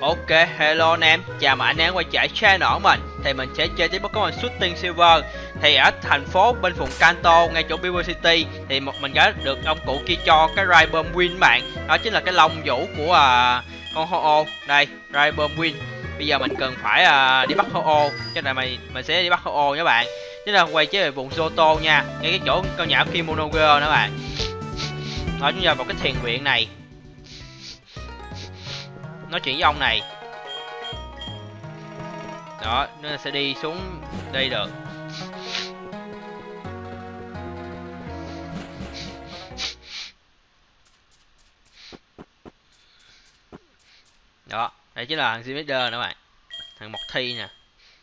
Ok, hello anh em, chào mừng anh em quay trở channel của mình. Thì mình sẽ chơi tiếp Pokemon Shooting Silver. Thì ở thành phố bên vùng Kanto, ngay chỗ River City, thì mình đã được ông cụ kia cho cái Rhyburn Wing bạn. Đó chính là cái lông vũ của con Ho-Oh. Đây, Rhyburn Wing. Bây giờ mình cần phải đi bắt Ho-Oh, cho nên mình sẽ đi bắt Ho-Oh nha bạn. Tức là quay trở về vùng Johto nha, ngay cái chỗ con nhỏ Kimonoger nữa bạn. Đó, chúng ta vào cái thiền viện này. Nói chuyện với ông này. Đó, nó sẽ đi xuống đây được. Đó, đây chính là thằng Zimider nữa bạn. Thằng Mộc Thi nè.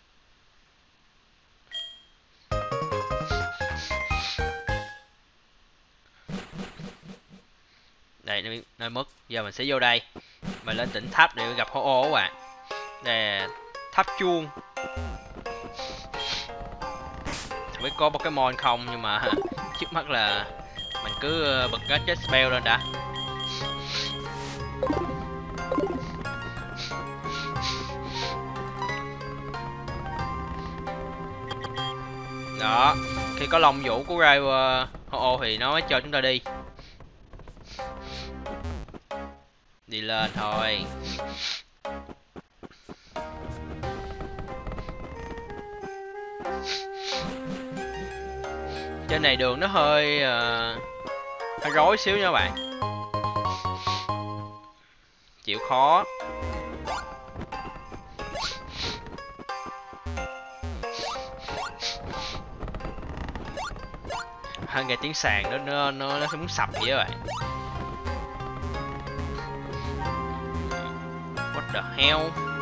Đây, nó mất. Giờ mình sẽ vô đây. Mình lên đỉnh tháp để gặp Ho-Oh các bạn. Đây là tháp chuông. Không biết có Pokemon không, nhưng mà trước mắt là mình cứ bật cái chết spell lên đã. Đó, khi có lông vũ của Ho-Oh thì nó mới cho chúng ta đi. Đi lên thôi. Trên này đường nó hơi rối xíu nha bạn. Chịu khó. Nghe tiếng sàn nó muốn sập vậy các bạn. What the hell?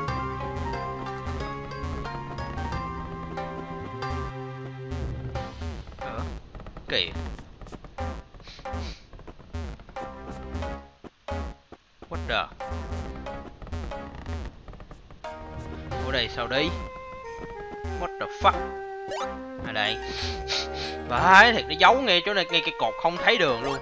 Kìa. What the? Ở đây sao đi? What the fuck? Ở đây. Vãi thiệt, nó giấu ngay chỗ này, ngay cái cột không thấy đường luôn.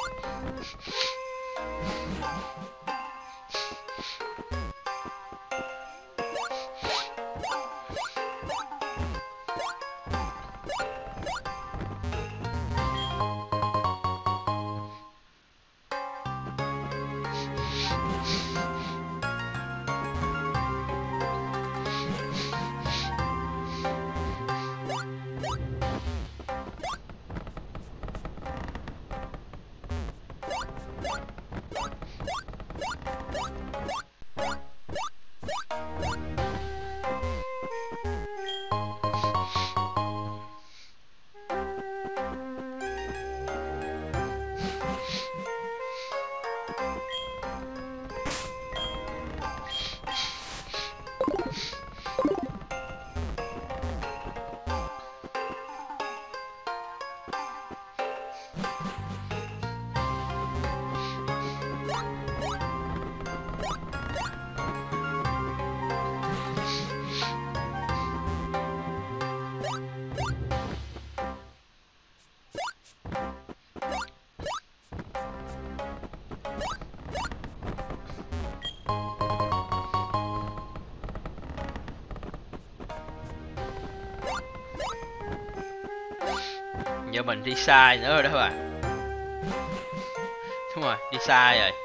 Giờ mình đi sai nữa rồi đó các bạn. Đúng rồi, đi sai rồi.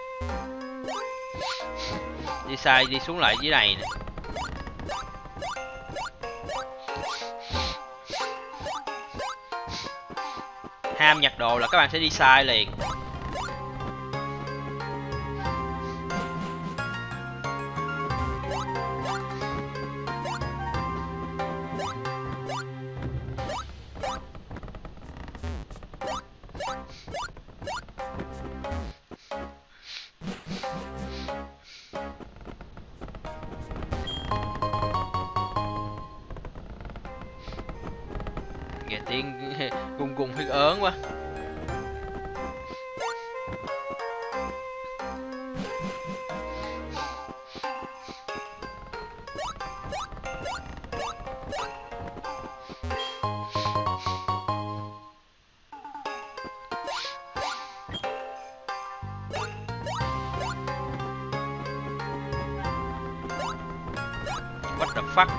Đi sai, đi xuống lại dưới này nè. Ham nhặt đồ là các bạn sẽ đi sai liền. Nghe tiếng gung gung hơi ớn quá. What the fuck.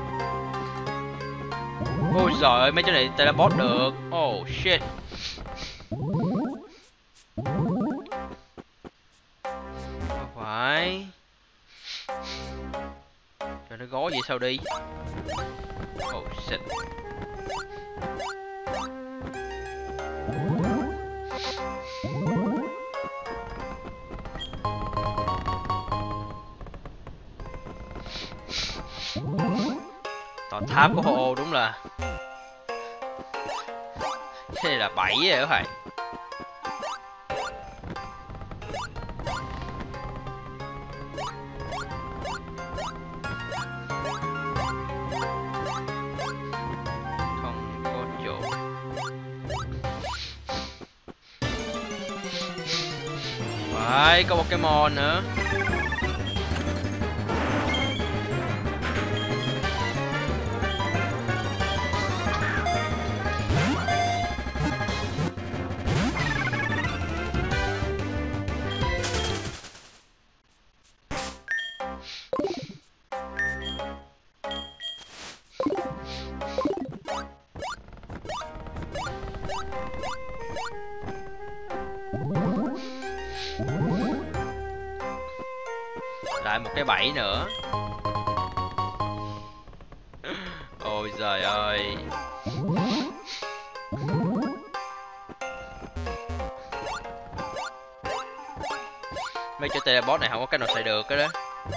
Ôi giời ơi, mấy chỗ này teleport được. Oh shit. Không phải. Trời, nó gói vậy sao đi. Oh shit. Tòa tháp của Ho đúng là cái này là 7 rồi các bạn. Không có chỗ. Phải có Pokemon nữa. Lại một cái bẫy nữa. Ôi giời ơi. Mấy chỗ teleport này không có cách nào xài được cái đó.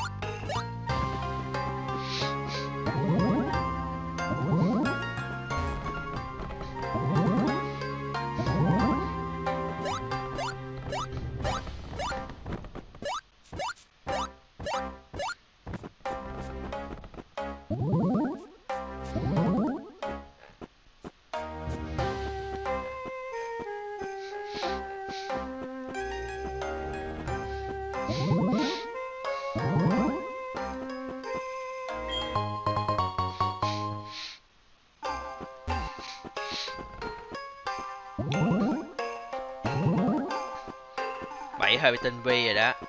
Bẫy hơi bị tinh vi rồi đó.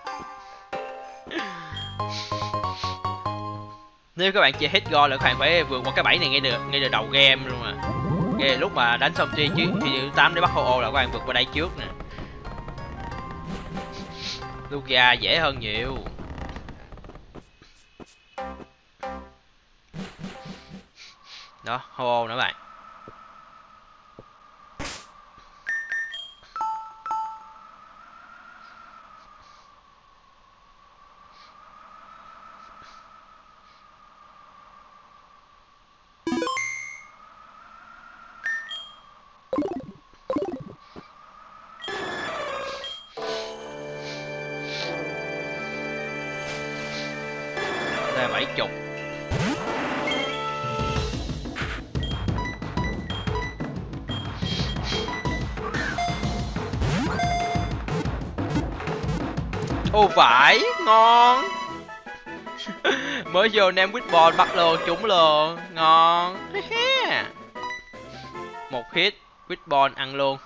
Nếu các bạn chơi hết go là các bạn phải vượt qua cái bẫy này ngay từ đầu game luôn à. Ngay lúc mà đánh xong chi chứ thì 8 để bắt Ho là các bạn vượt qua đây trước nè. Lugia dễ hơn nhiều. Đó, Ho nữa bạn. Đây 70. Ô vải, ngon. Mới vô nem Witball bắt luôn, trúng luôn, ngon. Một hit, Witball ăn luôn.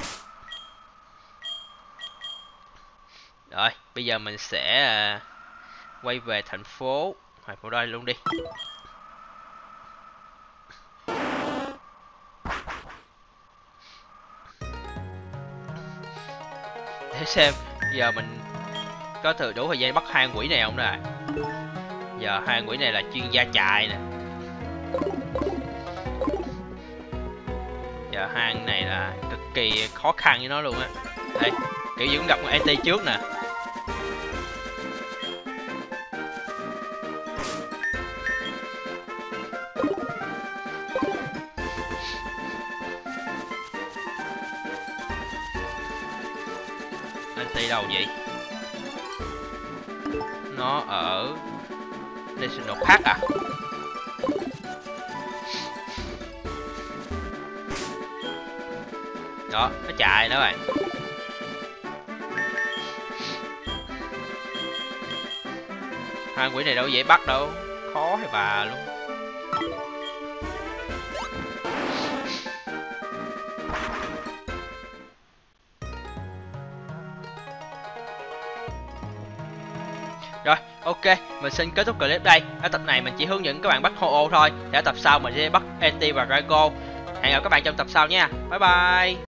Rồi, bây giờ mình sẽ quay về thành phố. Hoặc vào đây luôn đi. Để xem giờ mình có đủ thời gian bắt hai quỷ này không nè. Giờ hai quỷ này là chuyên gia chạy nè. Giờ hang này là cực kỳ khó khăn với nó luôn á. Đây, kiểu gì cũng gặp một ET trước nè. ET đâu vậy? Nó ở National Park à? Đó, nó chạy đó bạn. Hai quỷ này đâu dễ bắt đâu, khó hay bà luôn. Rồi, Ok, mình xin kết thúc clip đây. Ở tập này mình chỉ hướng dẫn các bạn bắt Ho-Oh thôi. Để ở tập sau mình sẽ bắt Eti và Drago. Hẹn gặp các bạn trong tập sau nha. Bye bye.